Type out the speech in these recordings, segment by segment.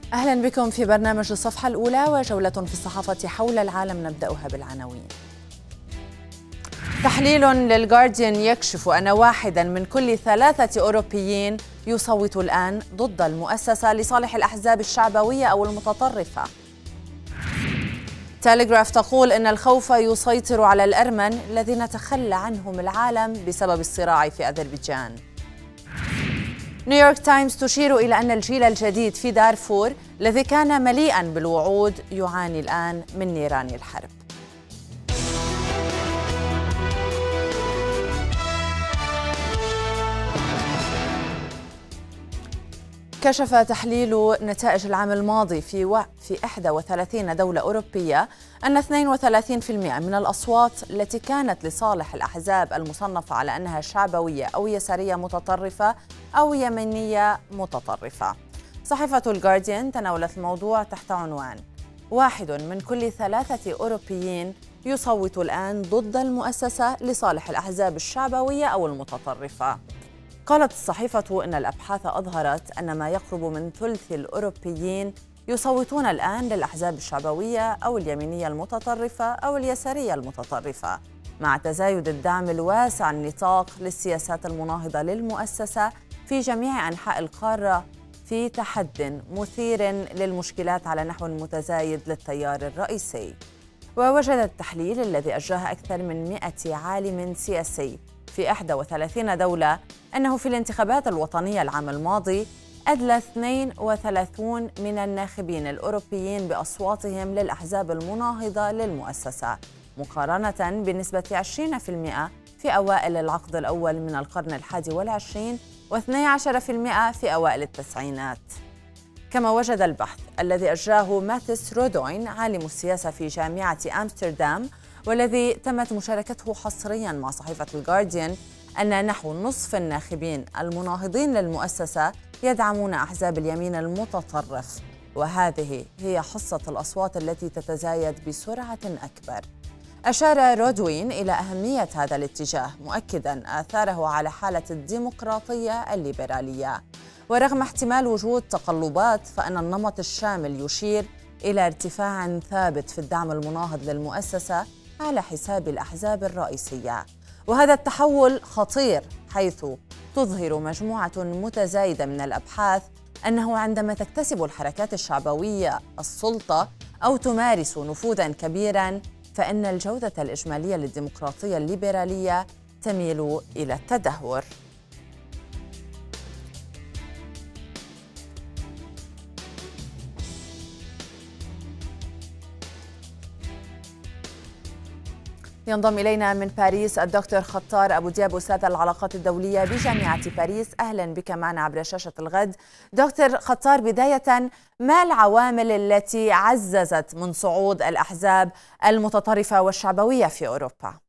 أهلا بكم في برنامج الصفحة الأولى وجولة في الصحافة حول العالم، نبدأها بالعناوين. تحليل للجارديان يكشف أن واحدا من كل 3 أوروبيين يصوت الآن ضد المؤسسة لصالح الأحزاب الشعبوية أو المتطرفة. تيليغراف تقول إن الخوف يسيطر على الأرمن الذين تخلى عنهم العالم بسبب الصراع في أذربيجان. نيويورك تايمز تشير إلى أن الجيل الجديد في دارفور الذي كان مليئاً بالوعود يعاني الآن من نيران الحرب. كشف تحليل نتائج العام الماضي في 31 دولة أوروبية أن 32% من الأصوات التي كانت لصالح الأحزاب المصنفة على أنها شعبوية أو يسارية متطرفة أو يمينية متطرفة. صحيفة الجارديان تناولت الموضوع تحت عنوان: واحد من كل 3 أوروبيين يصوت الآن ضد المؤسسة لصالح الأحزاب الشعبوية أو المتطرفة. قالت الصحيفة إن الأبحاث أظهرت أن ما يقرب من ثلث الأوروبيين يصوتون الآن للأحزاب الشعبوية أو اليمينية المتطرفة أو اليسارية المتطرفة، مع تزايد الدعم الواسع النطاق للسياسات المناهضة للمؤسسة في جميع أنحاء القارة، في تحد مثير للمشكلات على نحو متزايد للتيار الرئيسي. ووجد التحليل الذي أجراه أكثر من 100 عالم سياسي في 31 دولة أنه في الانتخابات الوطنية العام الماضي أدلى 32 من الناخبين الأوروبيين بأصواتهم للأحزاب المناهضة للمؤسسة، مقارنة بنسبة 20% في أوائل العقد الأول من القرن ال21 و12% في أوائل التسعينات. كما وجد البحث الذي أجراه ماتيس رودوين عالم السياسة في جامعة أمستردام والذي تمت مشاركته حصرياً مع صحيفة الجارديان أن نحو نصف الناخبين المناهضين للمؤسسة يدعمون أحزاب اليمين المتطرف، وهذه هي حصة الأصوات التي تتزايد بسرعة أكبر. أشار رودوين إلى أهمية هذا الاتجاه، مؤكداً آثاره على حالة الديمقراطية الليبرالية. ورغم احتمال وجود تقلبات، فإن النمط الشامل يشير إلى ارتفاع ثابت في الدعم المناهض للمؤسسة على حساب الأحزاب الرئيسية. وهذا التحول خطير، حيث تظهر مجموعة متزايدة من الأبحاث أنه عندما تكتسب الحركات الشعبوية السلطة أو تمارس نفوذاً كبيراً، فإن الجودة الإجمالية للديمقراطية الليبرالية تميل إلى التدهور. ينضم إلينا من باريس الدكتور خطار أبو دياب، أستاذ العلاقات الدولية بجامعة باريس. أهلا بك معنا عبر شاشة الغد. دكتور خطار، بداية، ما العوامل التي عززت من صعود الأحزاب المتطرفة والشعبوية في أوروبا؟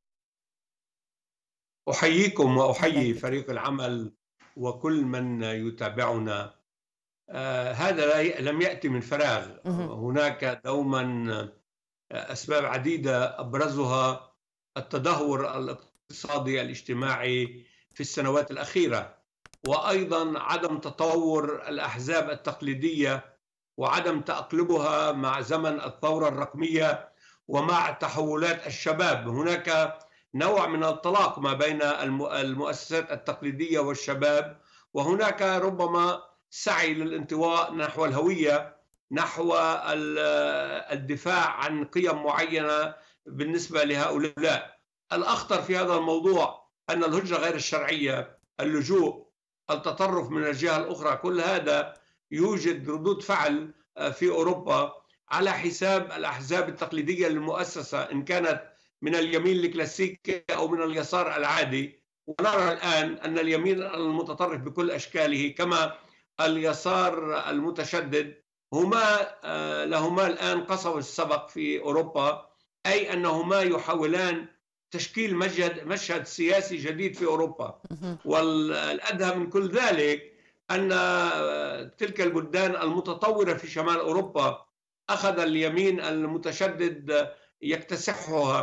أحييكم وأحيي فريق العمل وكل من يتابعنا. هذا لم يأتي من فراغ. هناك دوما أسباب عديدة أبرزها التدهور الاقتصادي الاجتماعي في السنوات الأخيرة، وأيضا عدم تطور الأحزاب التقليدية وعدم تأقلمها مع زمن الثورة الرقمية ومع تحولات الشباب. هناك نوع من الطلاق ما بين المؤسسات التقليدية والشباب، وهناك ربما سعي للانطواء نحو الهوية، نحو الدفاع عن قيم معينة بالنسبة لهؤلاء. الأخطر في هذا الموضوع أن الهجرة غير الشرعية، اللجوء، التطرف من الجهة الأخرى، كل هذا يوجد ردود فعل في أوروبا على حساب الأحزاب التقليدية للمؤسسة، إن كانت من اليمين الكلاسيكي أو من اليسار العادي. ونرى الآن أن اليمين المتطرف بكل أشكاله كما اليسار المتشدد لهما الآن قصوا السبق في أوروبا، أي أنهما يحاولان تشكيل مشهد سياسي جديد في أوروبا. والأدهى من كل ذلك أن تلك البلدان المتطورة في شمال أوروبا أخذ اليمين المتشدد يكتسحها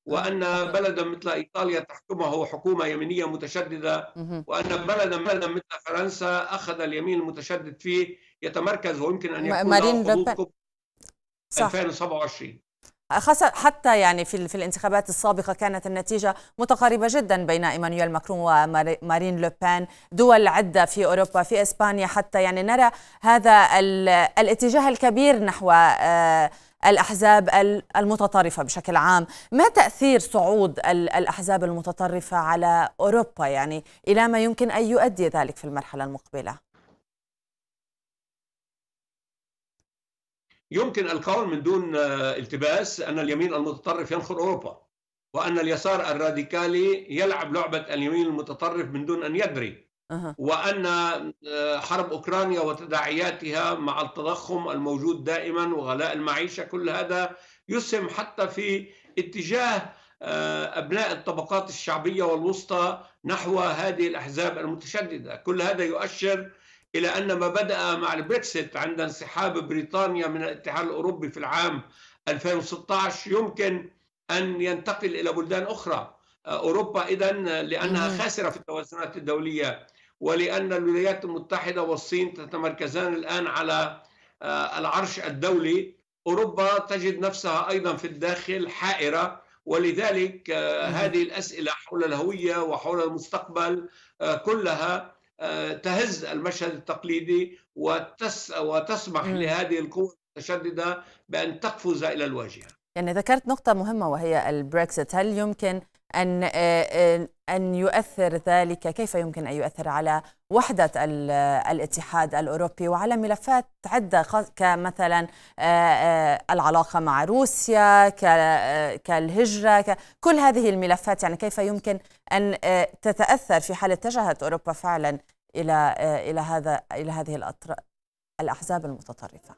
وأن بلدا مثل إيطاليا تحكمه حكومة يمينية متشددة، وأن بلدا مثل فرنسا أخذ اليمين المتشدد فيه يتمركز ويمكن أن يكون له مارين حظوظ لوبان. كبرى صح. 2027. خاصة حتى يعني في الانتخابات السابقة كانت النتيجة متقاربة جدا بين إيمانويل ماكرون ومارين لوبان. دول عدة في أوروبا، في إسبانيا حتى، يعني نرى هذا الاتجاه الكبير نحو الأحزاب المتطرفة بشكل عام. ما تأثير صعود الأحزاب المتطرفة على أوروبا؟ يعني إلى ما يمكن أن يؤدي ذلك في المرحلة المقبلة؟ يمكن القول من دون التباس أن اليمين المتطرف ينخر أوروبا، وأن اليسار الراديكالي يلعب لعبة اليمين المتطرف من دون أن يدري، وأن حرب أوكرانيا وتداعياتها مع التضخم الموجود دائما وغلاء المعيشة، كل هذا يسهم حتى في اتجاه أبناء الطبقات الشعبية والوسطى نحو هذه الأحزاب المتشددة. كل هذا يؤشر إلى أن ما بدأ مع البريكسيت عند انسحاب بريطانيا من الاتحاد الأوروبي في العام 2016 يمكن أن ينتقل إلى بلدان أخرى. أوروبا إذن لأنها خاسرة في التوازنات الدولية، ولأن الولايات المتحدة والصين تتمركزان الآن على العرش الدولي، أوروبا تجد نفسها أيضا في الداخل حائرة. ولذلك هذه الأسئلة حول الهوية وحول المستقبل كلها تهز المشهد التقليدي وتسمح لهذه القوى المتشددة بأن تقفز إلى الواجهة. يعني ذكرت نقطة مهمة وهي البريكسيت. هل يمكن أن يؤثر ذلك، كيف يمكن أن يؤثر على وحدة الاتحاد الأوروبي وعلى ملفات عدة كمثلا العلاقة مع روسيا، كالهجرة، كل هذه الملفات؟ يعني كيف يمكن أن تتأثر في حال اتجهت أوروبا فعلا إلى هذه الأحزاب المتطرفة؟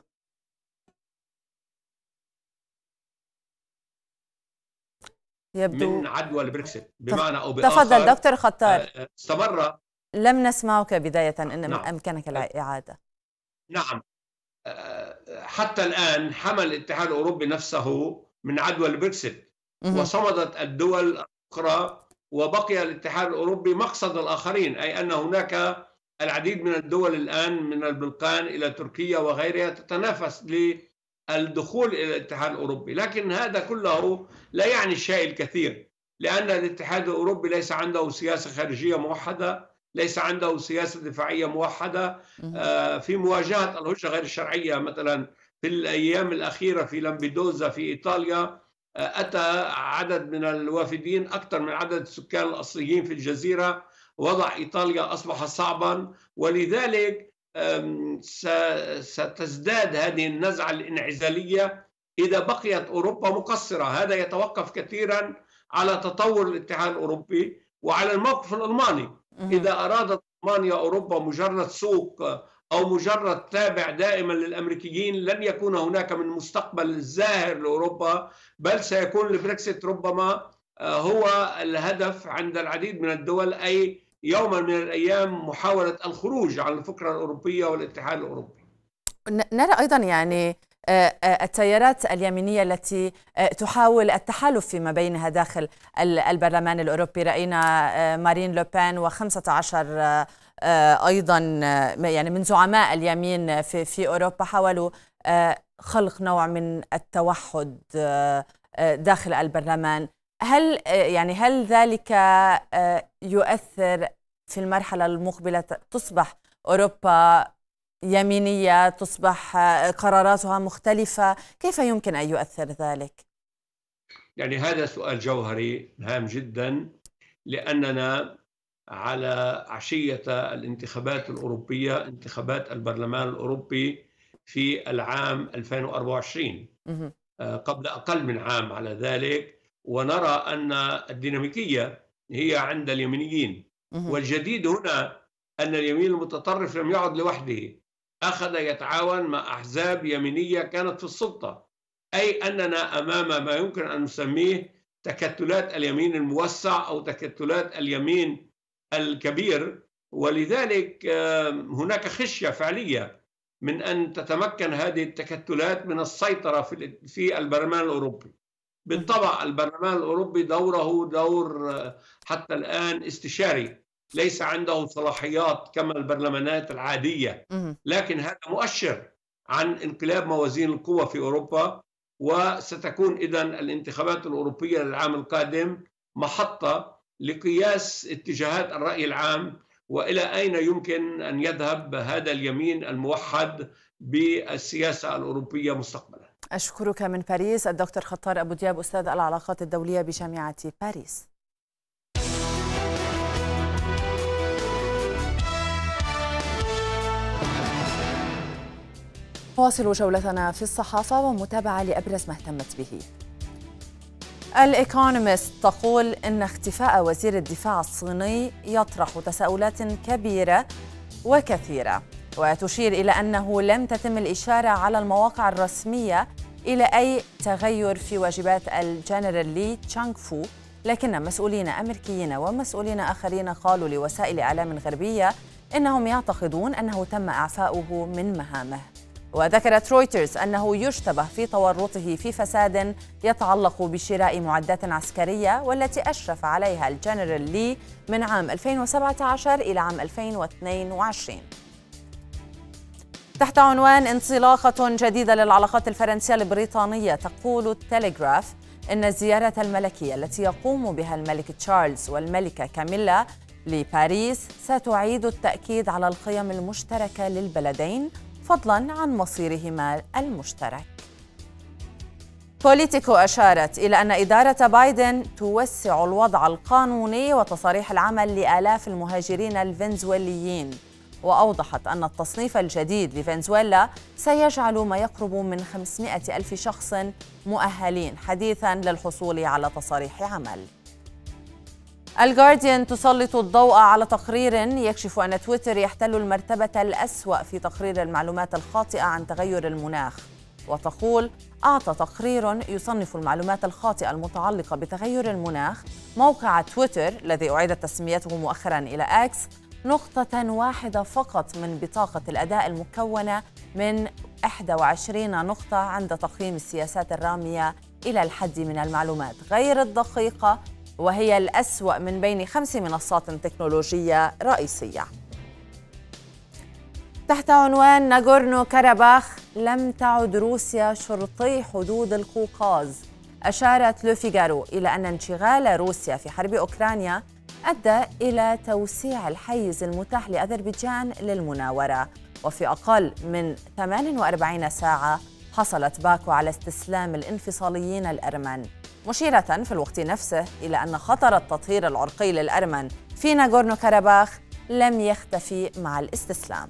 يبدو من عدوى البريكسيت بمعنى أو بآخر. تفضل دكتور خطار. استمر. لم نسمعك بداية، إن نعم. أمكنك الإعادة. نعم. حتى الآن حمل الاتحاد الأوروبي نفسه من عدوى البريكسيت، وصمدت الدول الأخرى، وبقي الاتحاد الأوروبي مقصد الآخرين، أي أن هناك العديد من الدول الآن من البلقان إلى تركيا وغيرها تتنافس للدخول إلى الاتحاد الأوروبي. لكن هذا كله لا يعني الشيء الكثير، لأن الاتحاد الأوروبي ليس عنده سياسة خارجية موحدة، ليس عنده سياسة دفاعية موحدة. في مواجهة الهجرة غير الشرعية مثلا في الأيام الأخيرة في لامبيدوزا في إيطاليا، أتى عدد من الوافدين أكثر من عدد السكان الأصليين في الجزيرة. وضع إيطاليا أصبح صعبا، ولذلك ستزداد هذه النزعة الانعزالية إذا بقيت أوروبا مقصرة. هذا يتوقف كثيرا على تطور الاتحاد الأوروبي وعلى الموقف الألماني. إذا أرادت ألمانيا أوروبا مجرد سوق أو مجرد تابع دائما للأمريكيين، لن يكون هناك من مستقبل زاهر لأوروبا، بل سيكون البريكسيت ربما هو الهدف عند العديد من الدول، أي يوما من الأيام محاولة الخروج عن الفكرة الأوروبية والاتحاد الأوروبي. نرى أيضا يعني التيارات اليمينية التي تحاول التحالف فيما بينها داخل البرلمان الأوروبي. رأينا مارين لوبان و15 أيضا يعني من زعماء اليمين في أوروبا حاولوا خلق نوع من التوحد داخل البرلمان. هل ذلك يؤثر في المرحلة المقبلة؟ تصبح أوروبا يمينية، تصبح قراراتها مختلفة، كيف يمكن أن يؤثر ذلك؟ يعني هذا سؤال جوهري هام جدا، لأننا على عشية الانتخابات الأوروبية، انتخابات البرلمان الأوروبي في العام 2024، قبل أقل من عام على ذلك، ونرى أن الديناميكية هي عند اليمينيين. والجديد هنا أن اليمين المتطرف لم يعد لوحده، أخذ يتعاون مع أحزاب يمينية كانت في السلطة، أي أننا أمام ما يمكن أن نسميه تكتلات اليمين الموسع أو تكتلات اليمين الكبير. ولذلك هناك خشية فعلية من أن تتمكن هذه التكتلات من السيطرة في البرلمان الأوروبي. بالطبع البرلمان الأوروبي دوره دور حتى الآن استشاري، ليس عنده صلاحيات كما البرلمانات العادية، لكن هذا مؤشر عن انقلاب موازين القوى في أوروبا. وستكون إذن الانتخابات الأوروبية للعام القادم محطة لقياس اتجاهات الرأي العام، وإلى أين يمكن أن يذهب هذا اليمين الموحد بالسياسة الأوروبية مستقبلا. أشكرك من باريس الدكتور خطار أبو دياب، أستاذ العلاقات الدولية بجامعة باريس. نواصل جولتنا في الصحافة ومتابعة لأبرز ما اهتمت به. الإيكونومست تقول إن اختفاء وزير الدفاع الصيني يطرح تساؤلات كبيرة وكثيرة، وتشير إلى أنه لم تتم الإشارة على المواقع الرسمية إلى أي تغير في واجبات الجنرال لي تشانغ فو، لكن مسؤولين أمريكيين ومسؤولين آخرين قالوا لوسائل إعلام غربية إنهم يعتقدون أنه تم إعفاؤه من مهامه. وذكرت رويترز أنه يشتبه في تورطه في فساد يتعلق بشراء معدات عسكرية والتي أشرف عليها الجنرال لي من عام 2017 إلى عام 2022. تحت عنوان انطلاقة جديدة للعلاقات الفرنسية البريطانية، تقول التلغراف إن الزيارة الملكية التي يقوم بها الملك تشارلز والملكة كاميلا لباريس ستعيد التأكيد على القيم المشتركة للبلدين فضلاً عن مصيرهما المشترك. بوليتيكو أشارت إلى أن إدارة بايدن توسع الوضع القانوني وتصاريح العمل لآلاف المهاجرين الفنزويليين، وأوضحت أن التصنيف الجديد لفنزويلا سيجعل ما يقرب من 500 ألف شخص مؤهلين حديثاً للحصول على تصاريح عمل. الجارديان تسلط الضوء على تقرير يكشف أن تويتر يحتل المرتبة الأسوأ في تقرير المعلومات الخاطئة عن تغير المناخ، وتقول أعطى تقرير يصنف المعلومات الخاطئة المتعلقة بتغير المناخ موقع تويتر الذي أعيدت تسميته مؤخرا إلى إكس نقطة واحدة فقط من بطاقة الأداء المكونة من 21 نقطة عند تقييم السياسات الرامية إلى الحد من المعلومات غير الدقيقة، وهي الأسوأ من بين 5 منصات تكنولوجية رئيسية. تحت عنوان ناغورنو كاراباخ لم تعد روسيا شرطي حدود القوقاز، أشارت لو فيغارو إلى أن انشغال روسيا في حرب أوكرانيا أدى إلى توسيع الحيز المتاح لأذربيجان للمناورة، وفي أقل من 48 ساعة حصلت باكو على استسلام الانفصاليين الأرمن، مشيرة في الوقت نفسه إلى أن خطر التطهير العرقي للأرمن في ناغورنو كاراباخ لم يختفي مع الاستسلام.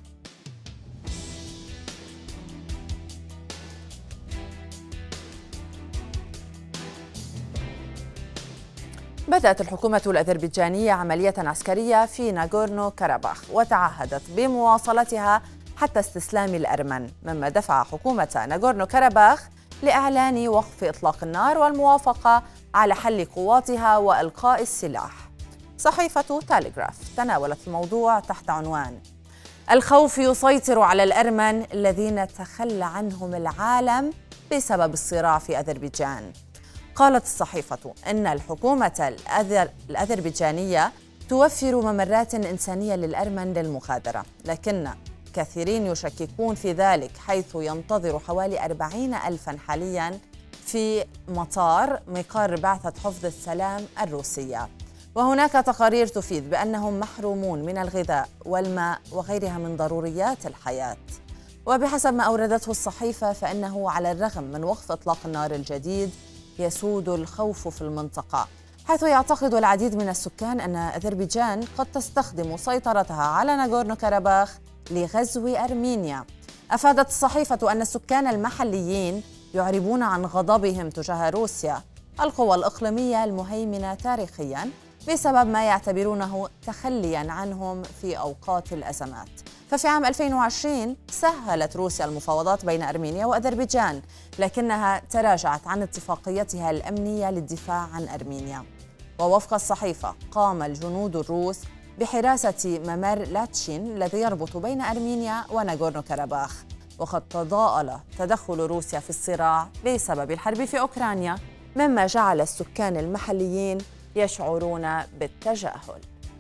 بدأت الحكومة الأذربيجانية عملية عسكرية في ناغورنو كاراباخ وتعهدت بمواصلتها حتى استسلام الأرمن، مما دفع حكومة ناغورنو كاراباخ لإعلان وقف إطلاق النار والموافقة على حل قواتها وإلقاء السلاح. صحيفة تيليغراف تناولت الموضوع تحت عنوان الخوف يسيطر على الأرمن الذين تخلى عنهم العالم بسبب الصراع في أذربيجان. قالت الصحيفة إن الحكومة الأذربيجانية توفر ممرات إنسانية للأرمن للمغادرة، لكن كثيرين يشككون في ذلك، حيث ينتظر حوالي 40 ألفاً حالياً في مطار مقر بعثة حفظ السلام الروسية، وهناك تقارير تفيد بأنهم محرومون من الغذاء والماء وغيرها من ضروريات الحياة. وبحسب ما أوردته الصحيفة فإنه على الرغم من وقف إطلاق النار الجديد يسود الخوف في المنطقة، حيث يعتقد العديد من السكان أن أذربيجان قد تستخدم سيطرتها على ناغورنو كاراباخ لغزو أرمينيا. أفادت الصحيفة أن السكان المحليين يعربون عن غضبهم تجاه روسيا القوى الإقليمية المهيمنة تاريخياً بسبب ما يعتبرونه تخلياً عنهم في أوقات الأزمات. ففي عام 2020 سهلت روسيا المفاوضات بين أرمينيا وأذربيجان، لكنها تراجعت عن اتفاقيتها الأمنية للدفاع عن أرمينيا. ووفق الصحيفة قام الجنود الروس بحراسة ممر لاتشين الذي يربط بين أرمينيا وناغورنو كاراباخ، وقد تضاءل تدخل روسيا في الصراع بسبب الحرب في أوكرانيا مما جعل السكان المحليين يشعرون بالتجاهل.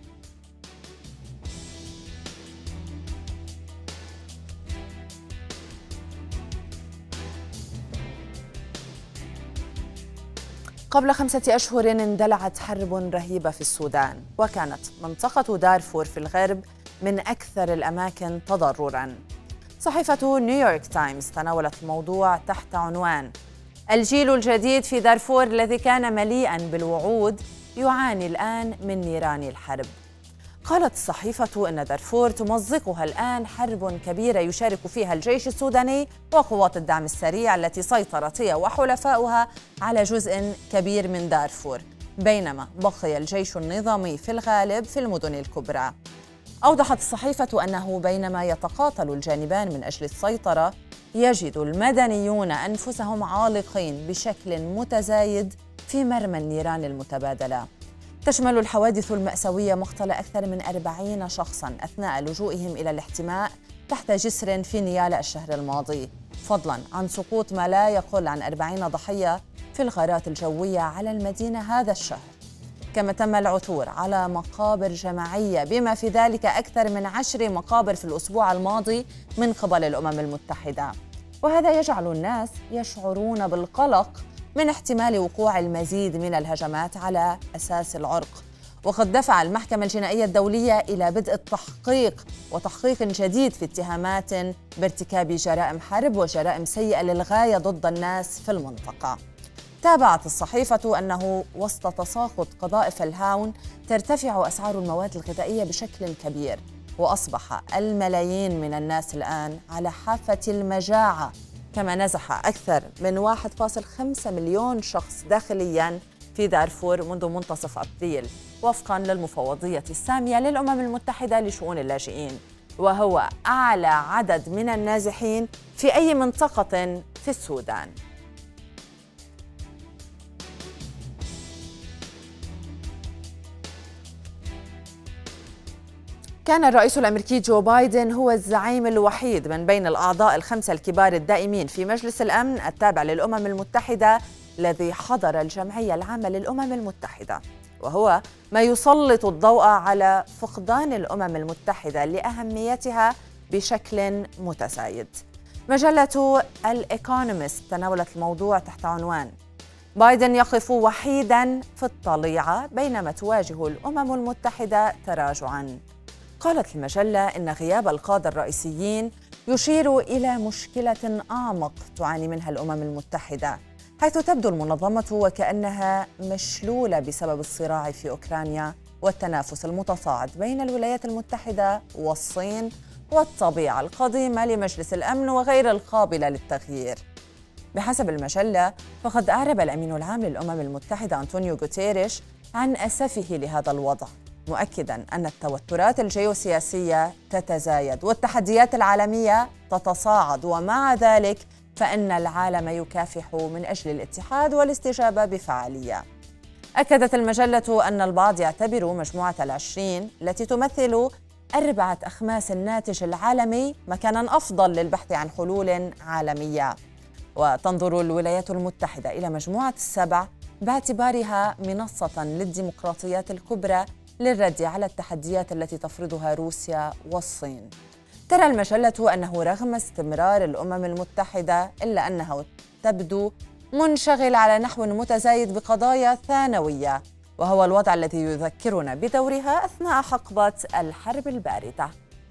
قبل 5 أشهر اندلعت حرب رهيبة في السودان، وكانت منطقة دارفور في الغرب من أكثر الأماكن تضرراً. صحيفة نيويورك تايمز تناولت الموضوع تحت عنوان: الجيل الجديد في دارفور الذي كان مليئاً بالوعود يعاني الآن من نيران الحرب. قالت الصحيفة إن دارفور تمزقها الآن حرب كبيرة يشارك فيها الجيش السوداني وقوات الدعم السريع التي سيطرت هي وحلفاؤها على جزء كبير من دارفور، بينما بقي الجيش النظامي في الغالب في المدن الكبرى. أوضحت الصحيفة أنه بينما يتقاتل الجانبان من أجل السيطرة، يجد المدنيون أنفسهم عالقين بشكل متزايد في مرمى النيران المتبادلة. تشمل الحوادث المأساوية مقتل أكثر من 40 شخصاً أثناء لجوئهم إلى الاحتماء تحت جسر في نيالا الشهر الماضي، فضلاً عن سقوط ما لا يقل عن 40 ضحية في الغارات الجوية على المدينة هذا الشهر. كما تم العثور على مقابر جماعية بما في ذلك أكثر من 10 مقابر في الأسبوع الماضي من قبل الأمم المتحدة، وهذا يجعل الناس يشعرون بالقلق من احتمال وقوع المزيد من الهجمات على أساس العرق. وقد دفع المحكمة الجنائية الدولية إلى بدء التحقيق وتحقيق جديد في اتهامات بارتكاب جرائم حرب وجرائم سيئة للغاية ضد الناس في المنطقة. تابعت الصحيفة أنه وسط تساقط قذائف الهاون ترتفع أسعار المواد الغذائية بشكل كبير، وأصبح الملايين من الناس الآن على حافة المجاعة، كما نزح أكثر من 1.5 مليون شخص داخلياً في دارفور منذ منتصف أبريل، وفقاً للمفوضية السامية للأمم المتحدة لشؤون اللاجئين، وهو أعلى عدد من النازحين في أي منطقة في السودان. كان الرئيس الأمريكي جو بايدن هو الزعيم الوحيد من بين الأعضاء ال5 الكبار الدائمين في مجلس الأمن التابع للأمم المتحدة الذي حضر الجمعية العامة للأمم المتحدة، وهو ما يسلط الضوء على فقدان الأمم المتحدة لأهميتها بشكل متزايد. مجلة الإيكونومست تناولت الموضوع تحت عنوان: بايدن يقف وحيداً في الطليعة بينما تواجه الأمم المتحدة تراجعاً. قالت المجلة إن غياب القادة الرئيسيين يشير إلى مشكلة أعمق تعاني منها الأمم المتحدة، حيث تبدو المنظمة وكأنها مشلولة بسبب الصراع في أوكرانيا والتنافس المتصاعد بين الولايات المتحدة والصين والطبيعة القديمة لمجلس الأمن وغير القابلة للتغيير. بحسب المجلة، فقد أعرب الأمين العام للأمم المتحدة أنطونيو غوتيريش عن أسفه لهذا الوضع، مؤكداً أن التوترات الجيوسياسية تتزايد والتحديات العالمية تتصاعد، ومع ذلك فإن العالم يكافح من أجل الاتحاد والاستجابة بفعالية. أكدت المجلة أن البعض يعتبر مجموعة ال20 التي تمثل 4 أخماس الناتج العالمي مكاناً أفضل للبحث عن حلول عالمية، وتنظر الولايات المتحدة إلى مجموعة ال7 باعتبارها منصة للديمقراطيات الكبرى للرد على التحديات التي تفرضها روسيا والصين. ترى المجلة أنه رغم استمرار الأمم المتحدة إلا أنها تبدو منشغلة على نحو متزايد بقضايا ثانوية، وهو الوضع الذي يذكرنا بدورها أثناء حقبة الحرب الباردة.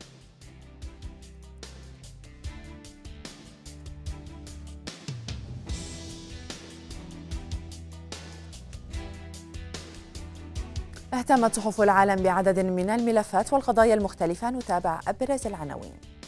اهتمت صحف العالم بعدد من الملفات والقضايا المختلفة، نتابع أبرز العناوين.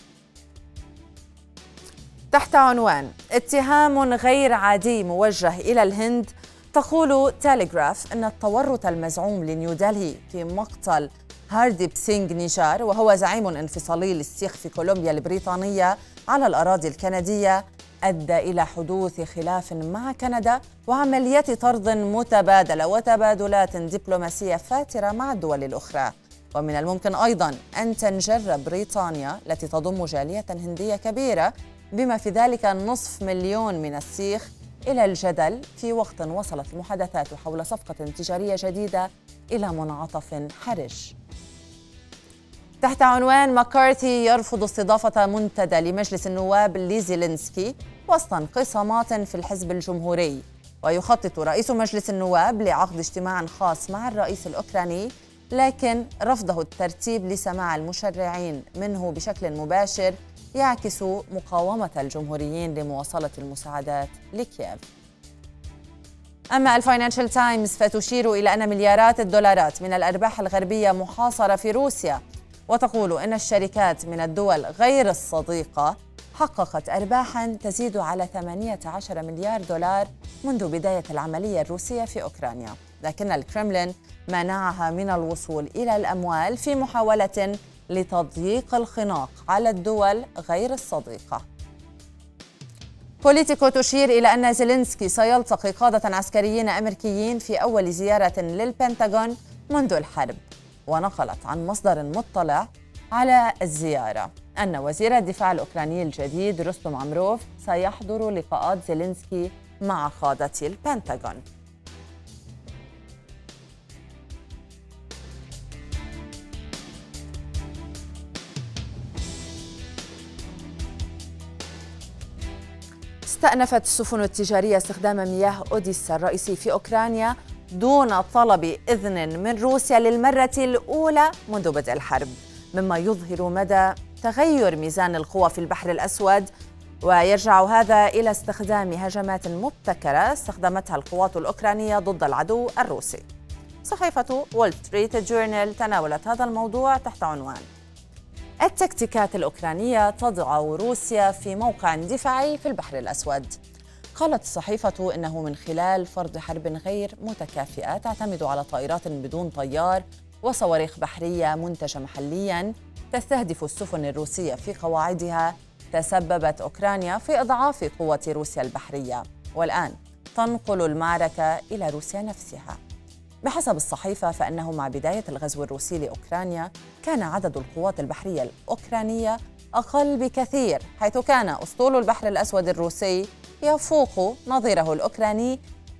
تحت عنوان: اتهام غير عادي موجه إلى الهند، تقول تيليغراف أن التورط المزعوم لنيودلهي في مقتل هارديب سينغ نيجار، وهو زعيم انفصالي للسيخ في كولومبيا البريطانية على الأراضي الكندية، أدى إلى حدوث خلاف مع كندا وعمليات طرد متبادلة وتبادلات دبلوماسية فاترة مع الدول الأخرى. ومن الممكن أيضاً أن تنجر بريطانيا التي تضم جالية هندية كبيرة بما في ذلك 500,000 من السيخ إلى الجدل في وقت وصلت المحادثات حول صفقة تجارية جديدة إلى منعطف حرج. تحت عنوان ماكارثي يرفض استضافة منتدى لمجلس النواب لزيلينسكي وسط انقسامات في الحزب الجمهوري، ويخطط رئيس مجلس النواب لعقد اجتماع خاص مع الرئيس الأوكراني، لكن رفضه الترتيب لسماع المشرعين منه بشكل مباشر يعكس مقاومة الجمهوريين لمواصلة المساعدات لكييف. أما الفاينانشال تايمز فتشير إلى أن مليارات الدولارات من الأرباح الغربية محاصرة في روسيا، وتقول إن الشركات من الدول غير الصديقة حققت أرباحاً تزيد على 18 مليار دولار منذ بداية العملية الروسية في أوكرانيا، لكن الكرملين منعها من الوصول إلى الأموال في محاولة لتضييق الخناق على الدول غير الصديقة. بوليتيكو تشير إلى أن زيلينسكي سيلتقي قادة عسكريين أمريكيين في أول زيارة للبنتاغون منذ الحرب، ونقلت عن مصدر مطلع على الزيارة أن وزير الدفاع الأوكراني الجديد رستم عمروف سيحضر لقاءات زيلينسكي مع قادة البنتاغون. استأنفت السفن التجارية استخدام مياه أوديسا الرئيسي في أوكرانيا دون طلب إذن من روسيا للمرة الأولى منذ بدء الحرب، مما يظهر مدى تغير ميزان القوى في البحر الأسود، ويرجع هذا إلى استخدام هجمات مبتكرة استخدمتها القوات الأوكرانية ضد العدو الروسي. صحيفة وول ستريت جورنال تناولت هذا الموضوع تحت عنوان التكتيكات الأوكرانية تضع روسيا في موقع دفاعي في البحر الأسود. قالت الصحيفة إنه من خلال فرض حرب غير متكافئة تعتمد على طائرات بدون طيار وصواريخ بحرية منتجة محلياً تستهدف السفن الروسية في قواعدها، تسببت أوكرانيا في إضعاف قوة روسيا البحرية، والآن تنقل المعركة إلى روسيا نفسها. بحسب الصحيفة فإنه مع بداية الغزو الروسي لأوكرانيا كان عدد القوات البحرية الأوكرانية أقل بكثير، حيث كان أسطول البحر الأسود الروسي يفوق نظيره الأوكراني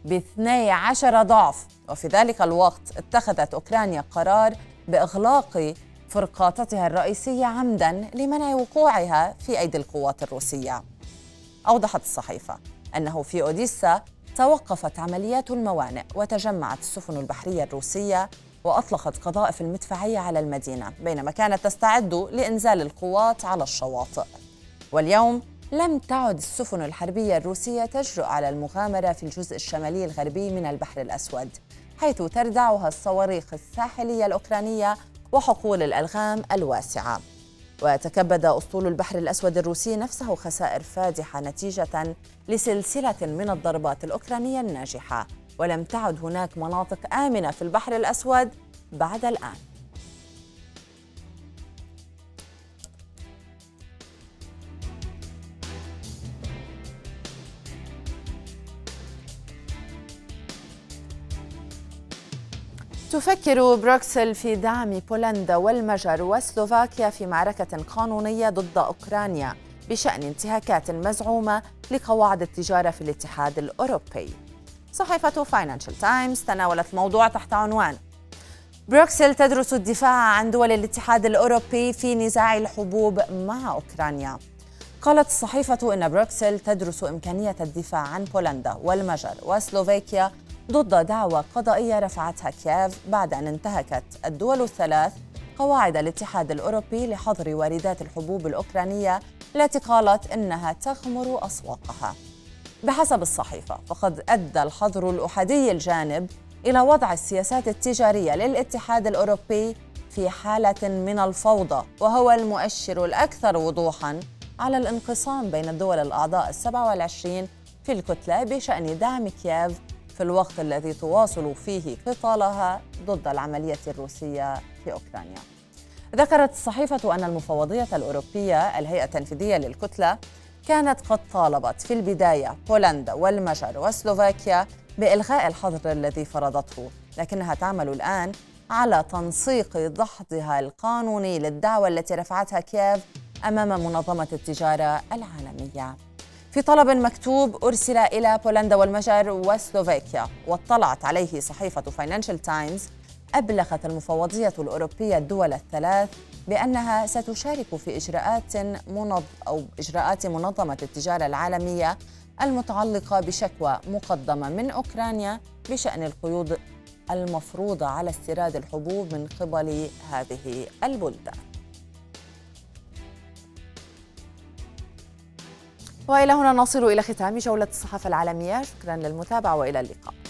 ب12 ضعف، وفي ذلك الوقت اتخذت أوكرانيا قرار بإغلاق فرقاطتها الرئيسية عمداً لمنع وقوعها في أيدي القوات الروسية. أوضحت الصحيفة أنه في أوديسا توقفت عمليات الموانئ وتجمعت السفن البحرية الروسية وأطلقت قذائف المدفعية على المدينة، بينما كانت تستعد لإنزال القوات على الشواطئ. واليوم لم تعد السفن الحربية الروسية تجرؤ على المغامرة في الجزء الشمالي الغربي من البحر الأسود، حيث تردعها الصواريخ الساحلية الأوكرانية وحقول الألغام الواسعة. وتكبد أسطول البحر الأسود الروسي نفسه خسائر فادحة نتيجة لسلسلة من الضربات الأوكرانية الناجحة، ولم تعد هناك مناطق آمنة في البحر الأسود بعد الآن. تفكر بروكسل في دعم بولندا والمجر وسلوفاكيا في معركة قانونية ضد أوكرانيا بشأن انتهاكات مزعومة لقواعد التجارة في الاتحاد الأوروبي. صحيفة فاينانشال تايمز تناولت موضوع تحت عنوان بروكسل تدرس الدفاع عن دول الاتحاد الأوروبي في نزاع الحبوب مع أوكرانيا. قالت الصحيفة إن بروكسل تدرس إمكانية الدفاع عن بولندا والمجر وسلوفاكيا ضد دعوى قضائية رفعتها كييف بعد أن انتهكت الدول الثلاث قواعد الاتحاد الأوروبي لحظر واردات الحبوب الأوكرانية التي قالت إنها تغمر أسواقها. بحسب الصحيفة فقد أدى الحظر الأحادي الجانب إلى وضع السياسات التجارية للاتحاد الأوروبي في حالة من الفوضى، وهو المؤشر الأكثر وضوحاً على الانقسام بين الدول الأعضاء 27 في الكتلة بشأن دعم كييف في الوقت الذي تواصل فيه قتالها ضد العملية الروسية في أوكرانيا. ذكرت الصحيفة أن المفوضية الأوروبية الهيئة التنفيذية للكتلة كانت قد طالبت في البداية بولندا والمجر وسلوفاكيا بإلغاء الحظر الذي فرضته، لكنها تعمل الآن على تنسيق دحضها القانوني للدعوى التي رفعتها كييف أمام منظمة التجارة العالمية. في طلب مكتوب أرسل إلى بولندا والمجر وسلوفاكيا واطلعت عليه صحيفة فاينانشال تايمز، أبلغت المفوضية الأوروبية الدول الثلاث بأنها ستشارك في إجراءات منظمة التجارة العالمية المتعلقة بشكوى مقدمة من أوكرانيا بشأن القيود المفروضة على استيراد الحبوب من قبل هذه البلدان. وإلى هنا نصل إلى ختام جولة الصحافة العالمية. شكرا للمتابعة وإلى اللقاء.